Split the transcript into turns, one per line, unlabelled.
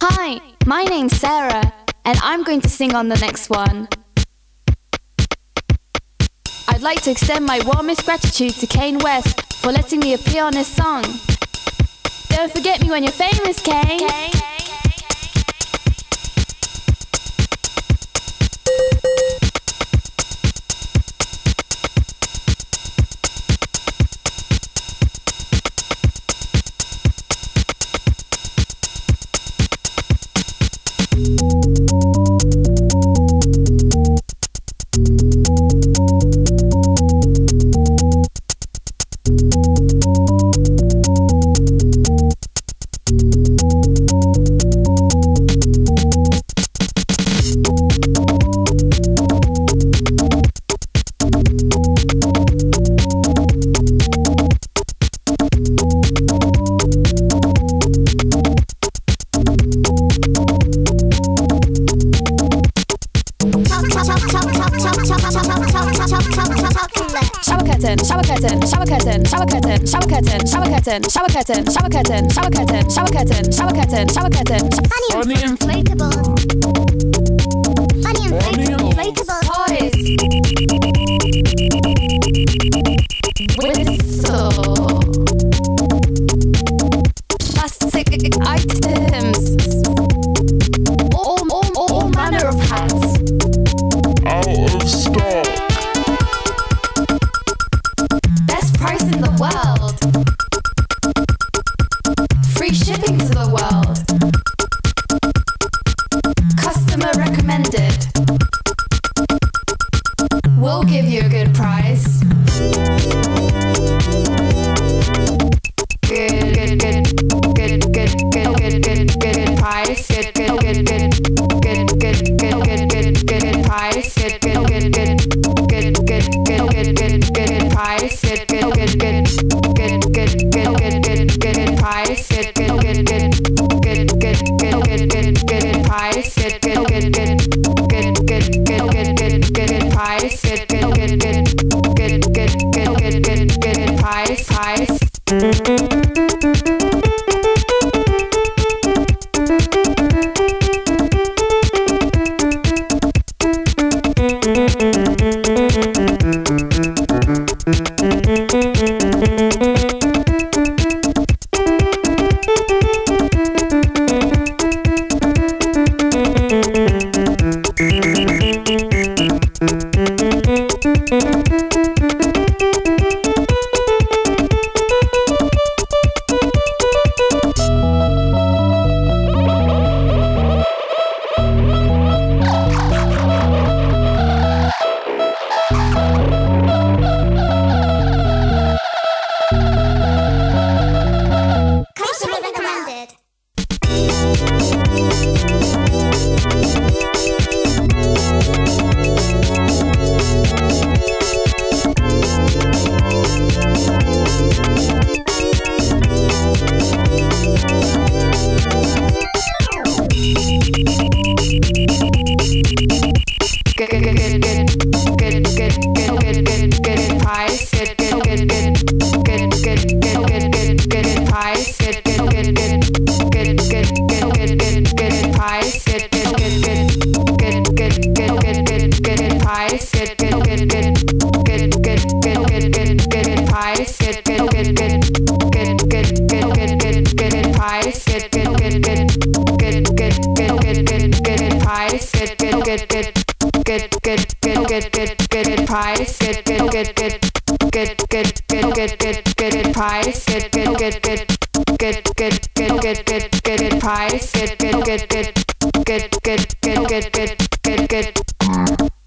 Hi, my name's Sarah, and I'm going to sing on the next one. I'd like to extend my warmest gratitude to Kane West for letting me appear on this song. Don't forget me when you're famous, Kane. Shower curtain, shower curtain, shower curtain, shower curtain, shower curtain, shower curtain, shower curtain, shower curtain, shower curtain, shower curtain, shower curtain.
Funny inflatables. Funny inflatables.
Toys. Whistle. Plastic items. All manner of hats.
Out of stock.
Best price in the world. Free shipping to the world. Customer recommended. We'll give you a good price. Good price. Good price. Good price.